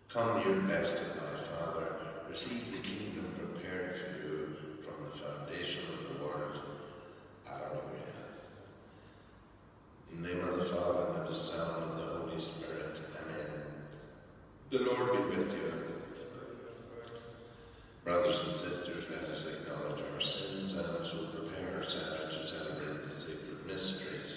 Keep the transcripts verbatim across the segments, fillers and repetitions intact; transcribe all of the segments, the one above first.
Come, you blessed of my Father, receive the kingdom prepared for you from the foundation of the world. Alleluia. In the name of the Father, and of the Son, and of the Holy Spirit. Amen. The Lord be with you. Brothers and sisters, let us acknowledge our sins and so prepare ourselves to celebrate the sacred mysteries.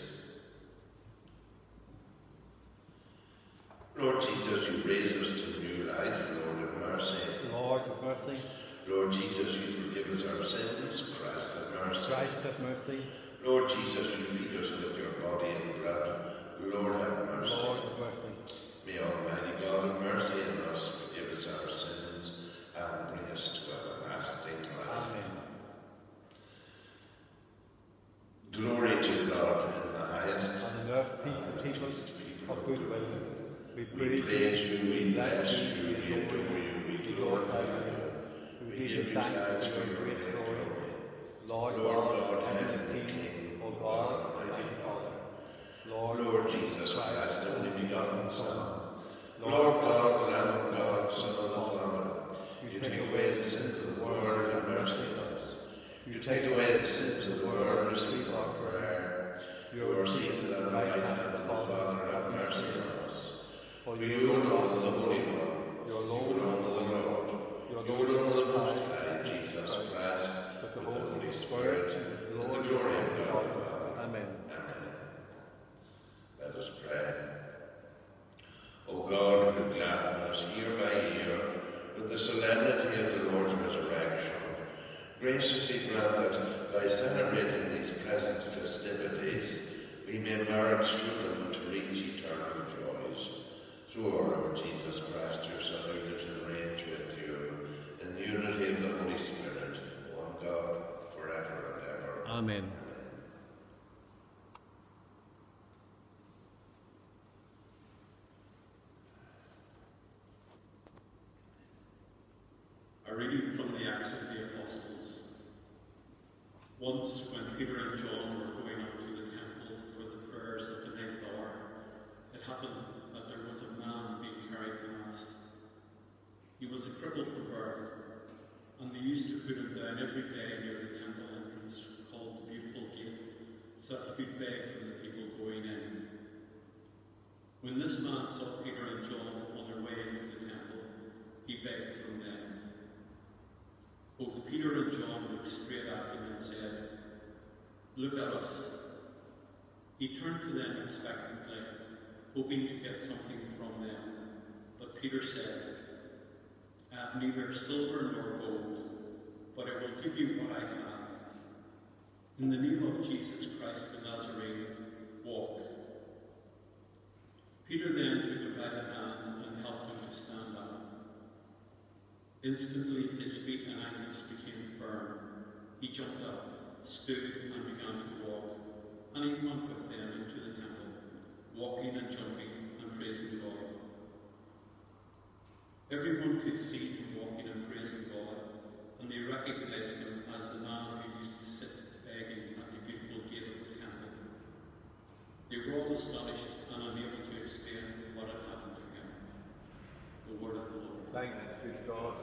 Lord Jesus, you raise us to new life. Lord, have mercy. Lord, have mercy. Lord Jesus, you forgive us our sins. Christ, have mercy. Christ, have mercy. Lord Jesus, you feed us with your body and blood. Lord, have mercy. Lord, have mercy. May Almighty God have mercy on us, forgive us our sins, and bring us to everlasting life. Amen. Glory to God in the highest, and on earth peace to people of good will. We We praise you, we bless you, you, we adore you, we glorify you. We give you thanks for your great glory. Lord, Lord God, God, heaven heaven and King, King, O O God, God, Almighty Father. Lord, Lord Jesus Christ, only begotten Son. Lord Lord God, Lamb of God, Son of the Father. You take away the sins of the world, have mercy on us. You take away the sins of the world, receive our prayer. You are seated at the right hand of the Father, have mercy on us. For you alone are the Holy One, you alone are the Lord, you alone are the Most High, Jesus Christ, with the Holy Spirit, and the glory of God the Father. Amen. Amen. Let us pray. O God, who gladden us year by year with the solemnity of the Lord's resurrection, graciously grant that by celebrating these present festivities, we may merit through them to reach eternal joys. Through our Lord Jesus Christ, your Son, who lives and reigns with you, in the unity of the Holy Spirit, one God, forever and ever. Amen. A reading from the Acts of the Apostles. Once, when Peter and John were going up to the temple for the prayers at the ninth hour, it happened that there was a man being carried past. He was a cripple from birth, and they used to put him down every day near the temple entrance, called the Beautiful Gate, so that he could beg from the people going in. When this man saw Peter and John on their way into the temple, he begged from them. Both Peter and John looked straight at him and said, "Look at us." He turned to them expectantly, hoping to get something from them. But Peter said, "I have neither silver nor gold, but I will give you what I have. In the name of Jesus Christ the Nazarene, walk." Peter then took him by the hand and helped him to stand up. Instantly his feet and ankles became firm. He jumped up, stood, and began to walk, and he went with them into the temple, walking and jumping and praising God. Everyone could see him walking and praising God, and they recognized him as the man who used to sit begging at the Beautiful Gate of the temple. They were all astonished and unable to explain what had happened to him. The word of the Lord. Thanks be to God.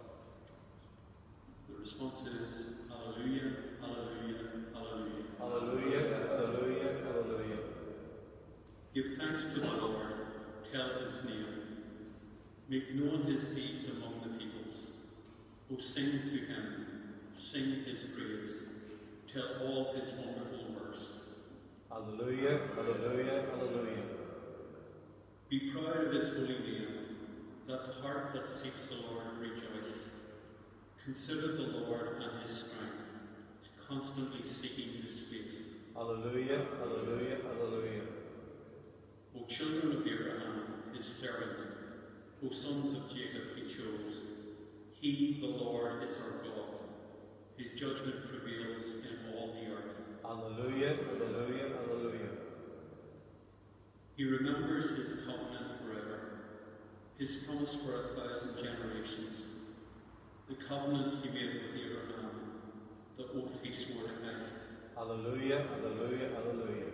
The response is, Hallelujah, Hallelujah, Hallelujah. Hallelujah, hallelujah, hallelujah. Give thanks to the Lord, tell his name. Make known his deeds among the peoples. O sing to him, sing his praise. Tell all his wonderful works. Hallelujah, hallelujah, hallelujah. Be proud of his holy name. Let the heart that seeks the Lord rejoice. Consider the Lord and his strength, constantly seeking his face. Hallelujah, hallelujah, hallelujah. O children of Abraham, his servant, O sons of Jacob he chose. He, the Lord, is our God. His judgment prevails in all the earth. Hallelujah, hallelujah, hallelujah. He remembers his covenant forever, his promise for a thousand generations, the covenant he made with Abraham, the oath he swore to Isaac. Hallelujah, hallelujah, hallelujah.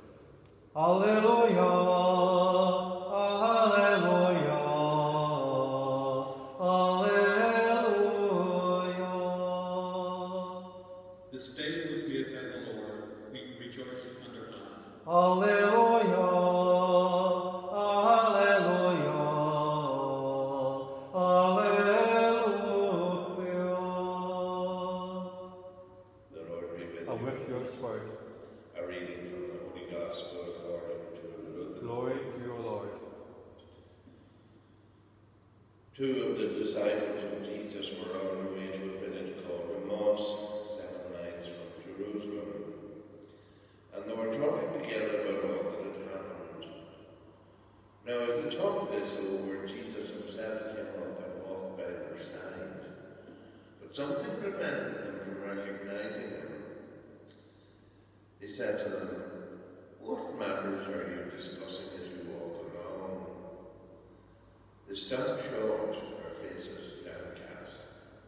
Hallelujah, hallelujah. This day was made by the Lord. We rejoice and are glad. Alleluia, Alleluia, Alleluia. The Lord be with And you. with your spirit. A reading from the Holy Gospel according to Luke. Glory to your Lord. Two of the disciples of Jesus were on their way to a village called Emmaus, seven miles from Jerusalem. And they were talking together about all that had happened. Now as they talked this over, Jesus himself came up and walked by their side. But something prevented them from recognizing him. He said to them, "What matters are you discussing as you walk along?" They stopped short, their faces downcast.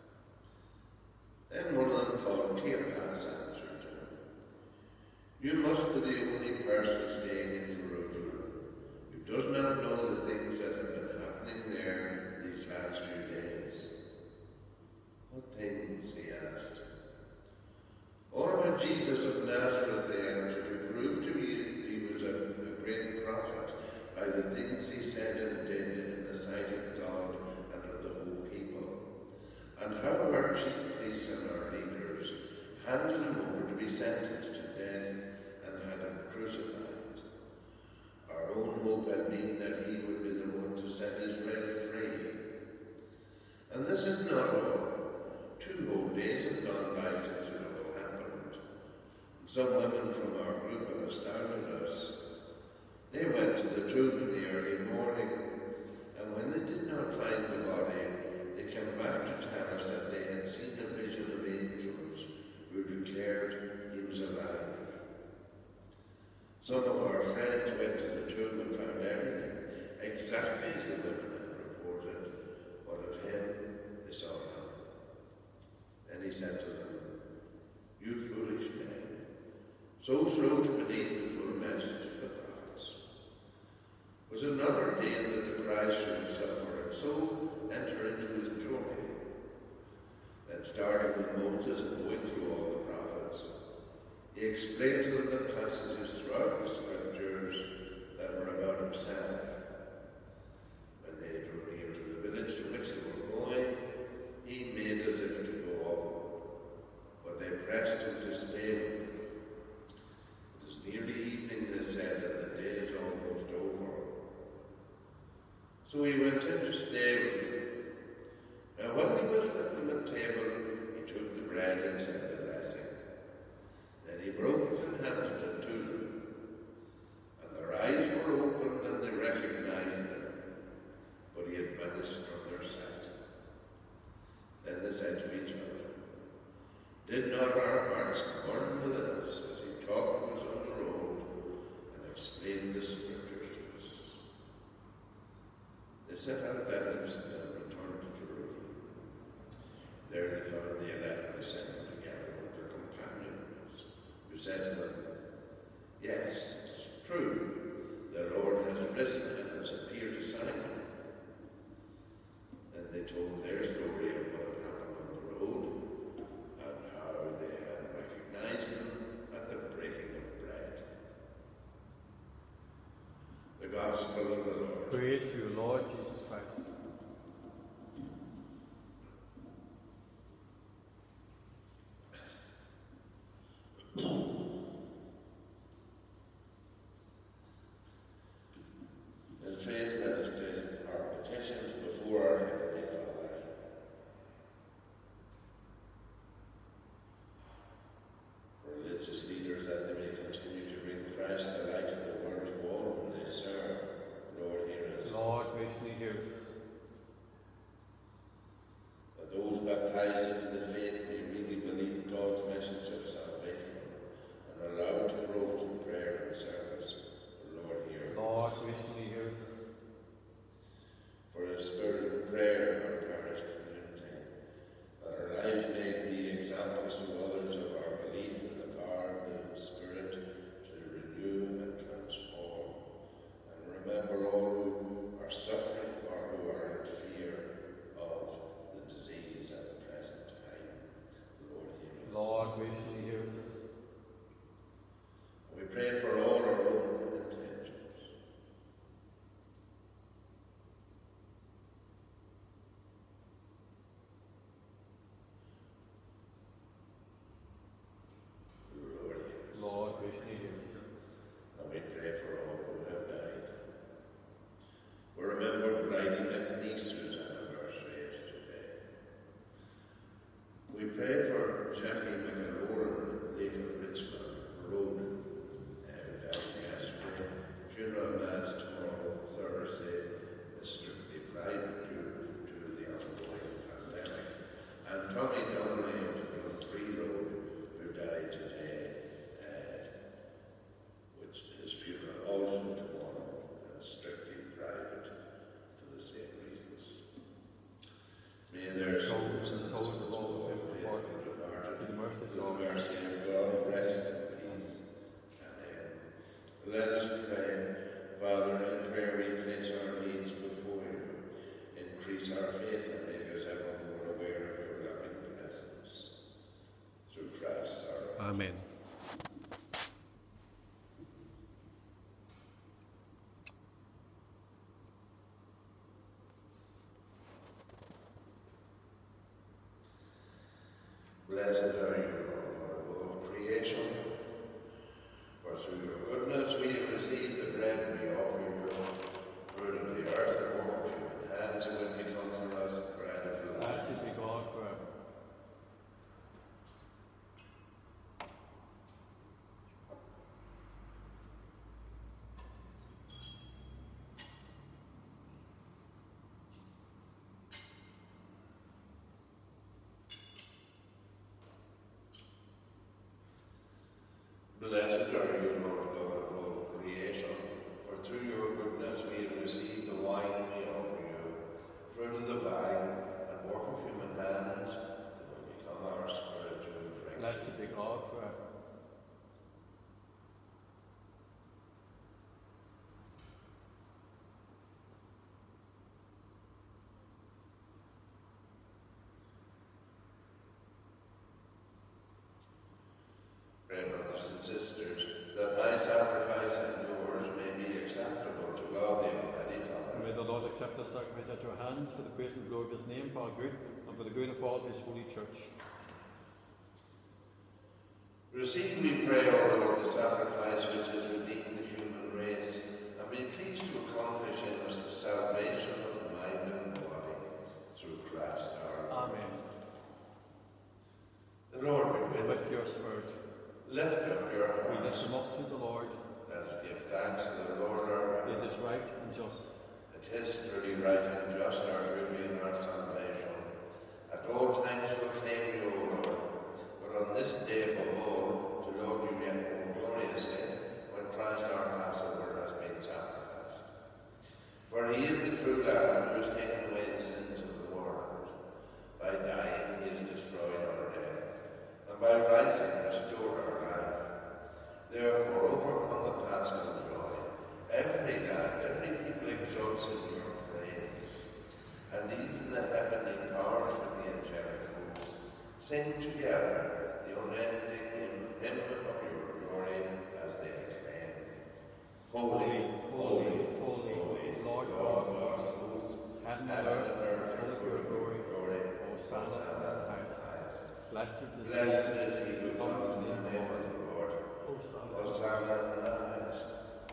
Then one of them, called Cleopas, answered him, "You must be the only person staying in Jerusalem who does not know the things that have been happening there these last few days." "What things?" he asked. "All about Jesus of Nazareth," they answered, "who proved to you he was a, a great prophet by the things he said and did in the sight of God and of the whole people, and how our chief priests and our leaders handed him over to be sentenced to death and had him crucified. Our own hope had been that he would be the one to set Israel free. And this is not all. Two whole days have gone by since it all happened. Some women from our group have astounded us. They went to the tomb in the early morning, and when they did not find the body, they came back to tell us that they had seen a vision of angels who declared he was alive. Some of our friends went to the tomb and found everything exactly as the women had reported, but of him they saw nothing." Then he said to them, "You foolish men, so slow to believe the full message of the prophets. Was it not ordained that the Christ should suffer and so enter into his glory?" Then starting with Moses and going through all the prophets, he explained to them the passages throughout the scriptures that were about himself. When they drew near to the village to which they were going, he made as if to go on, but they pressed him to stay with them. "It is nearly evening," they said, "and the day is almost over." So he went in to stay with them. Now while he was with them at table, he took the bread and said the blessing. Then he broke it and handed it to them. And their eyes were opened and they recognized him, but he had vanished from their sight. Then they said to each other, "Did not our hearts burn within us as he talked to us on the road and explained the scriptures to us?" They set out that instant and returned to Jerusalem. There they found the eleven assembled together with their companions, who said to them, "Yes, it is true, the Lord has risen and has appeared to Simon." Then they told their story of what happened on the road and how they had recognized him at the breaking of bread. The Gospel of the Lord. Praise to you, Lord Jesus Christ. In faith, let us place our petitions before our Heavenly Father. Religious leaders, that they may continue to bring Christ, the light of the world, to all whom they serve. Lord, hear us. Lord, graciously hear us. salvation of yours. And we pray for all who have died. We remember Bridie McNeese, whose anniversary is today. We pray for Jackie McAloran, late of Richmond Road, uh, who died yesterday. Funeral mass tomorrow, Thursday, is strictly private due to the ongoing pandemic. And Tommy Donnelly of Free Road, who died today, uh, which his funeral also tomorrow, and strictly private for the same reasons. May their souls and the souls of all the faithful departed, in the mercy of God, mercy of God, rest in peace. Amen. Let us pray. Father, in prayer we place our needs before you. Increase our faith and make us ever more aware of your loving presence. Through Christ our Lord. Amen. Blessed are you, Lord, of all creation. For through your goodness we have received the bread we offer you, fruit of the earth and work of human hands, and when we come from us the bread of life. Blessed be God forever. Blessed are you, Lord God of all creation, for through your goodness we have received the wine we offer you, fruit of the vine and work of human hands, and will become our spiritual drink. Blessed be God forever. Pray, brothers and sisters, that my sacrifice and yours may be acceptable to God the Almighty Father. And may the Lord accept the sacrifice at your hands for the praise and glory of his name, for our good, and for the good of all his holy church. Receive, we pray, O Lord, the sacrifice which has redeemed the human race, and be pleased to accomplish in us the salvation of the mind and body, through Christ our Lord. Amen. The Lord be with With you. your spirit, Lift up your we lift hearts. them up to the Lord. Let us give thanks to the Lord our God. It is right and just. It is truly right and just, our duty and our salvation. At all times proclaim you, O Lord, but on this day above all, to Lord you yet more gloriously, when Christ our Passover has been sacrificed. For he is the true Lamb who has taken away the sins of the world. By dying he has destroyed our death, and by rising restored our life. Therefore, overcome the paschal joy. Every land, every people exalts in your praise. And even the heavenly powers with the angelic hosts sing together the unending hymn, hymn of your glory as they acclaim. Holy, holy, holy, holy, Lord God of hosts, heaven and earth full of your glory. Hosanna in the highest. Blessed is Blessed is he who comes in the name of the Lord. Hosanna in the highest.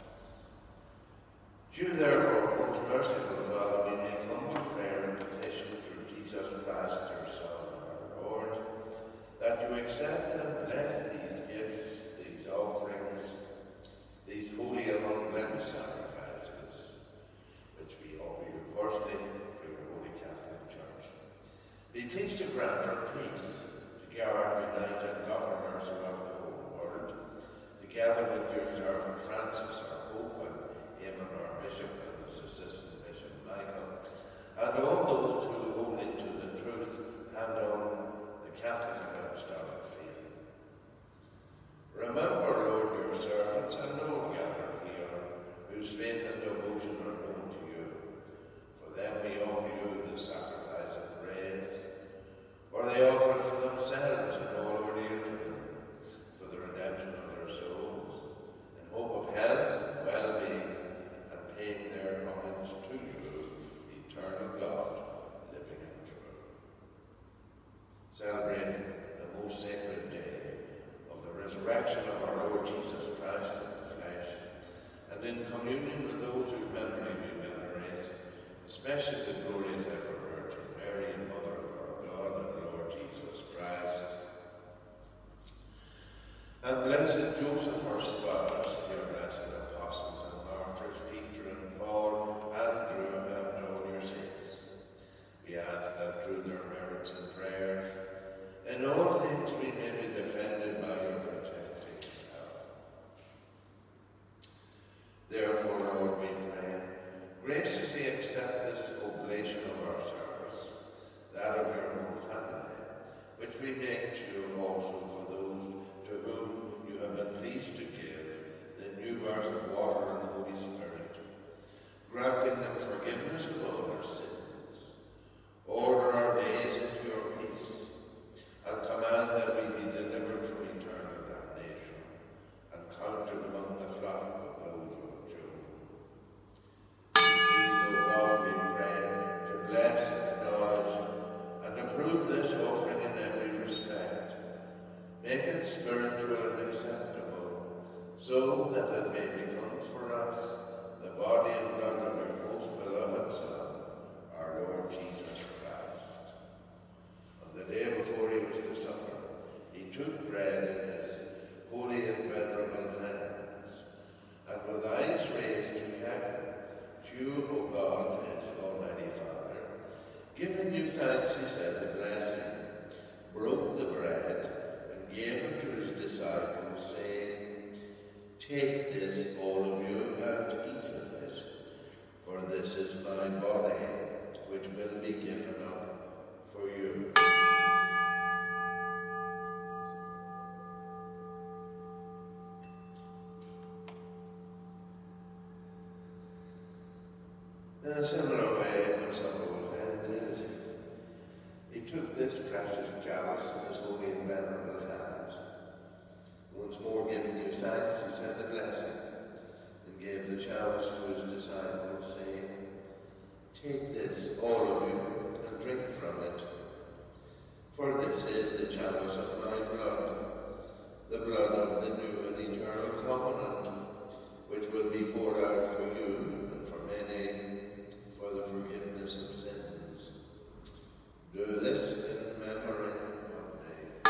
You therefore, most merciful Father, we make humble prayer and petition through Jesus Christ, your Son, our Lord, that you accept and bless these gifts, these offerings, these holy and unblemished sacrifices, which we offer you firstly for your holy Catholic Church. Be pleased to grant her peace, to guard, unite, and govern her throughout the whole world, together with your servant Francis, our Pope, and him and our Bishop and his assistant Bishop Michael, and all those who hold into the truth and on the Catholic and Apostolic faith. Remember, Lord, your servants and all gathered here, whose faith and devotion are known to you. For them we offer you the sacrifice of praise, for they offer it for themselves and all who are near to them, for the redemption of their souls, in hope of health and well-being, and paying their homage to you, eternal God, living and true. Celebrating the most sacred day of the resurrection of our Lord Jesus in communion with those whose memory we venerate, especially the glorious ever Virgin Mary, Mother of our God and Lord Jesus Christ, and blessed Joseph, our spouse, your blessed apostles and martyrs, Peter and Paul, Andrew, and all your saints. We ask that through their merits and prayers, in all things we may be defended by your protecting help. Therefore, Lord, we pray, graciously accept this oblation of our service, that of your whole family, which we make to you also for those to whom you have been pleased to give the new birth of water and the Holy Spirit, granting them forgiveness of all their sins. Order our days into your peace, and command that we be delivered from eternal damnation, and counted among the flock of those you have chosen. Please, O God, we pray, to bless, acknowledge, and approve this offering in every respect. Make it spiritual and acceptable, so that it may become for us the body and blood of your most beloved Son, our Lord Jesus Christ. On the day before he was to suffer, he took bread in his holy and venerable hands, and with eyes raised to heaven, to you, O God, his almighty Father, giving you thanks, he said the blessing, broke the bread, and gave it to his disciples, saying, "Take this, all of you, and eat of it, for this is my body, which will be given up for you." In a similar way, when supper was ended, he took this precious chalice in his holy and venerable hands. Once more giving you thanks, he said the blessing, and gave the chalice to his disciples, saying, "Take this, all of you, and drink from it. For this is the chalice of my blood, the blood of the new and eternal covenant, which will be poured out for you and for many, for the forgiveness of sins. Do this in memory of me."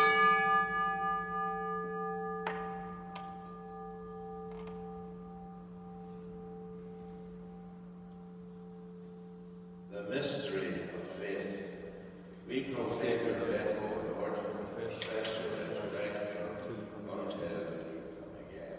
The mystery of faith. We proclaim your death, O Lord, and confess your resurrection until you come again.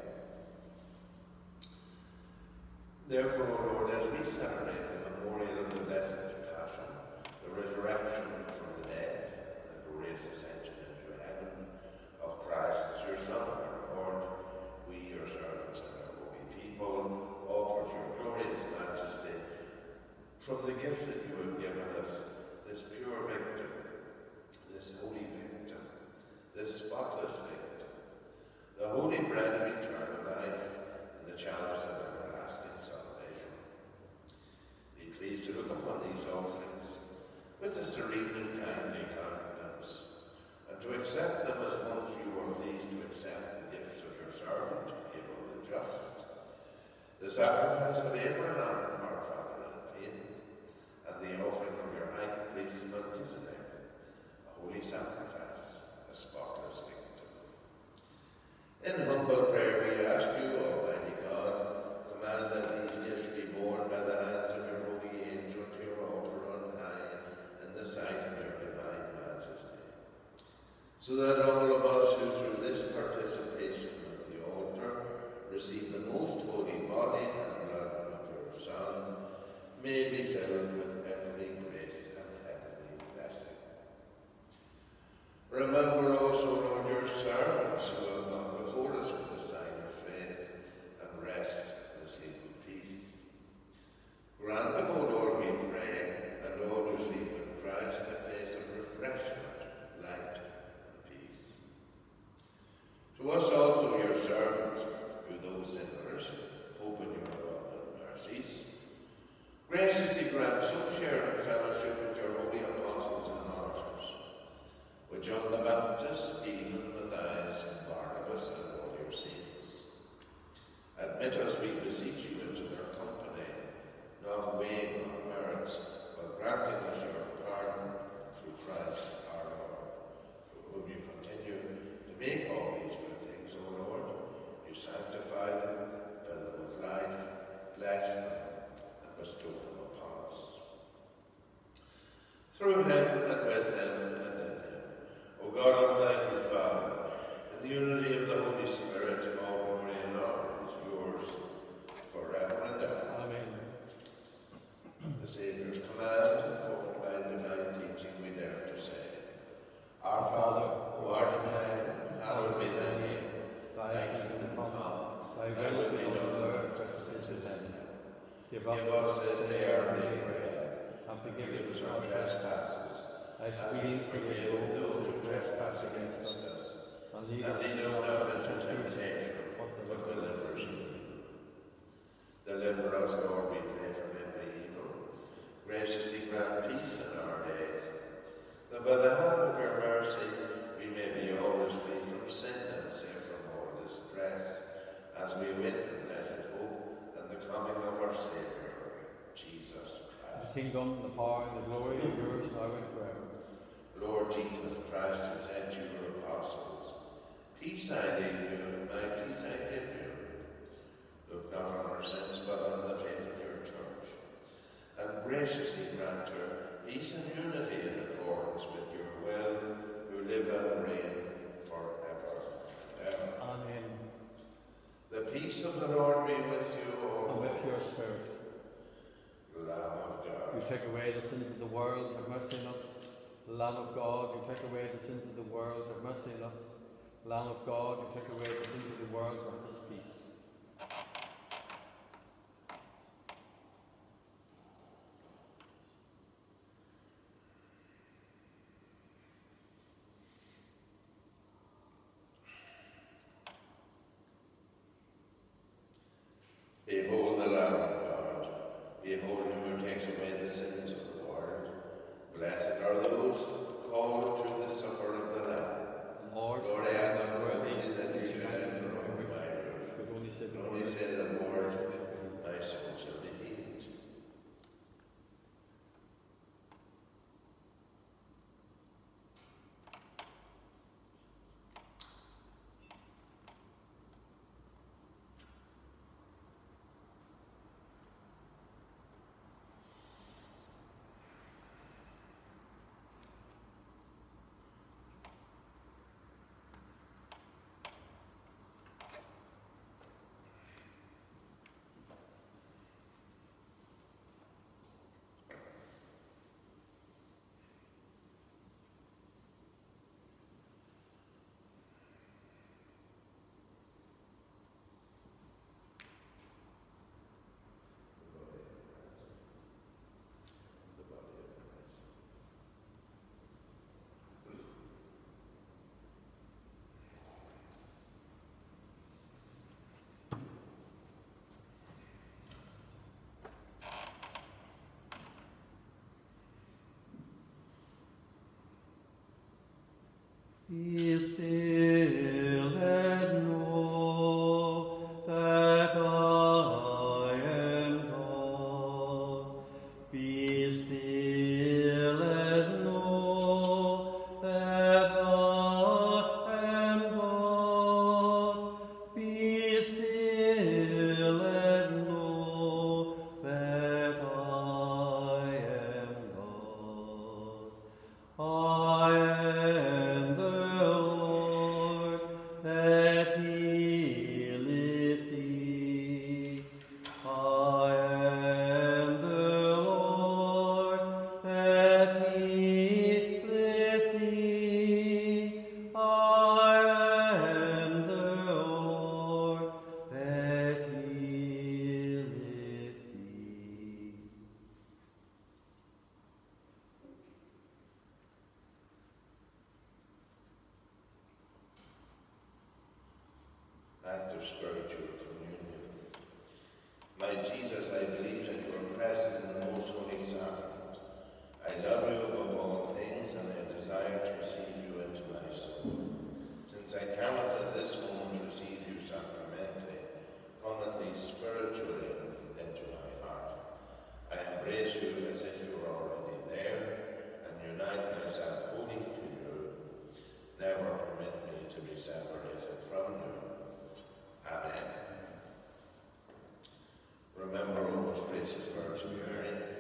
Therefore, O Lord, as we celebrate the memorial of the Blessed Passion, the resurrection from the dead, and the glorious ascension into heaven of Christ, your Son, our Lord, we, your servants and our holy people, offer to your glorious majesty, from the gifts that you have given us, this pure victim, this holy victim, this spotless victim, the holy bread of eternal life, and the chalice of everlasting salvation. Be pleased to look upon these offerings with a serene and kindly countenance, and to accept them as once you were pleased to accept the gifts of your servant, able and just, the sacrifice of Abraham, our father in faith, and the offering of your high priest Melchizedek, a holy sacrifice, a spotless victim. In humble prayer we ask you, Almighty God, command that these gifts be borne by the hands of your holy angel to your altar on high, in the sight of your divine majesty, so that all of us who through this participation at the altar receive the most holy body and blood of your Son, may be filled with every grace and heavenly blessing. Remember also, Lord, your servants who have gone before us with the sign of faith, and rest in the sleep of peace. Grant them, O Lord, we pray, and all who sleep in Christ a place of refreshment, light, and peace. To us also, your servants, who though sinners, hope in your love and mercies, graciously grant some share in fellowship with your holy apostles and martyrs, with John the Baptist, Stephen, Matthias, and Barnabas, and all your saints. Admit us, we beseech you, unity of the Holy Spirit, all glory and honor is yours forever and ever. Amen. The Saviour's command, spoken by divine teaching, we dare to say, Our Father, who art in heaven, hallowed be thy name. Thy kingdom come, thy will be done on earth as it is in heaven. Give us this day our daily bread, and forgive us our trespasses, as we forgive those who trespass against us. And lead us not into temptation, but deliver us from evil. Deliver us, Lord, we pray, from every evil. Graciously grant peace in our days, that by the help of your mercy we may be always free from sin and safe from all distress, as we await the blessed hope and the coming of our Saviour, Jesus Christ. The kingdom, the power, and the glory are yours now and forever. Lord Jesus Christ, who said to your apostles, Peace I leave you, my peace I give you. Look not on our sins, but on the faith of your church, and graciously grant her peace and unity in accordance with your will, who live and reign forever and ever. Amen. The peace of the Lord be with you all. And with your spirit. Lamb of God. You take away the sins of the world, have mercy on us. Lamb of God, you take away the sins of the world, have mercy on us. Lamb of God, you take away the sins of the world, grant us peace. Behold the Lamb of God. Behold him who takes away the sins of the world. Blessed are those called to the supper of the Lamb. Lord, Lord, I am not worthy worthy that you should enter enter under my roof. but only say the Only word, say the and word, my soul shall be healed. my soul shall be healed. The body of Christ. Be still and know that I am God. Be still and know that I am God. Be still and know that I am God. I am the Lord that healeth thee. I am the Lord that healeth thee. I am the Lord that healeth thee. Act of spiritual communion. My Jesus, I believe that you are present in the most holy sacrament. I love you above all things, and I desire to receive you into my soul. Since I cannot at this moment receive you sacramentally, come at least spiritually into my heart. I embrace you as if you were already there, and unite myself wholly to you. Never permit me to be separated from you. Amen. Remember, O most gracious Virgin Mary,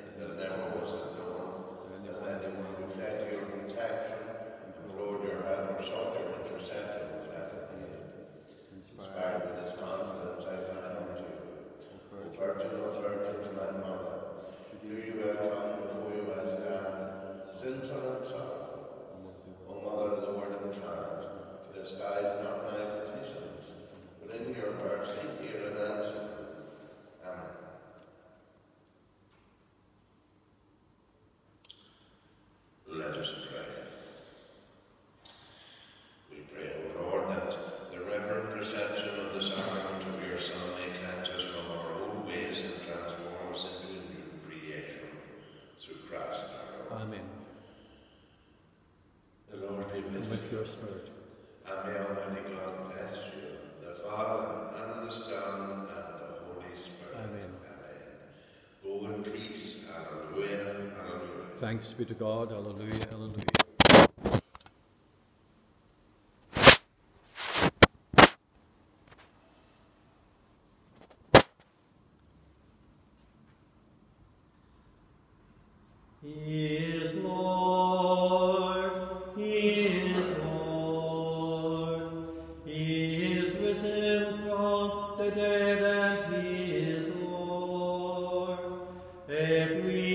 Thanks be to God. Hallelujah, hallelujah. He is Lord, He is Lord, He is risen from the dead and He is Lord. Every